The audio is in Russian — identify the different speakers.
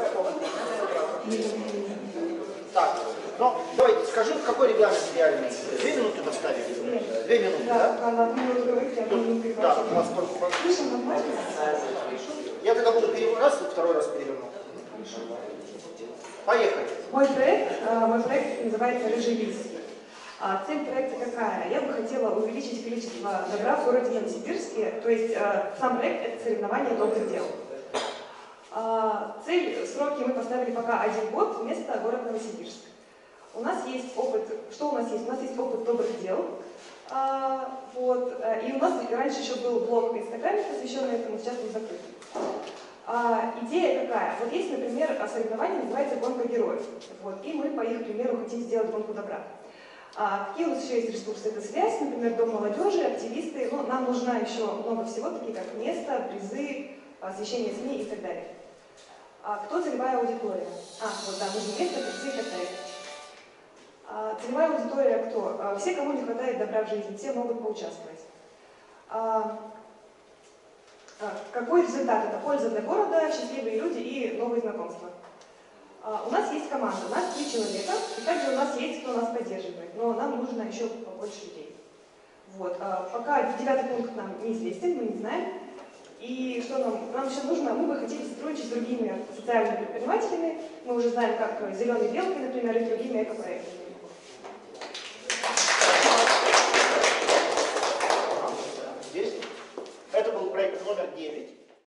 Speaker 1: Так, ну, давайте, скажи, какой регламент идеальный? 2 минуты поставили? 2 минуты, да? Да, у вас сколько? Я тогда буду раз и второй раз переверну. Поехали.
Speaker 2: Мой проект называется «Рыжий лис». Цель проекта какая? Я бы хотела увеличить количество добра в городе Новосибирске, то есть сам проект — это соревнование добрых дел. Цель, сроки мы поставили пока 1 год, вместо города Новосибирск. У нас есть опыт, что у нас есть? У нас есть опыт добрых дел. И у нас раньше еще был блог в Инстаграме, посвященный этому, сейчас он закрыт. Идея какая? Вот есть, например, соревнование, называется «Гонка героев». И мы, по их примеру, хотим сделать гонку добра. Какие у нас еще есть ресурсы? Это связь, например, Дом молодежи, активисты. Но нам нужна еще много всего, такие как место, призы, освещение СМИ и так далее. Кто целевая аудитория? Нужно место, призы и так далее. Целевая аудитория кто? Все, кому не хватает добра в жизни, все могут поучаствовать. Какой результат? Это польза для города, счастливые люди и новые знакомства. У нас есть команда, у нас 3 человека, и также у нас есть, кто нас поддерживает, но нам нужно еще побольше людей. Пока 9-й пункт нам неизвестен, мы не знаем. И что нам еще нужно? Мы бы хотели сотрудничать с другими социальными предпринимателями. Мы уже знаем, как «Зеленой белкой», например, и другими экопроектами.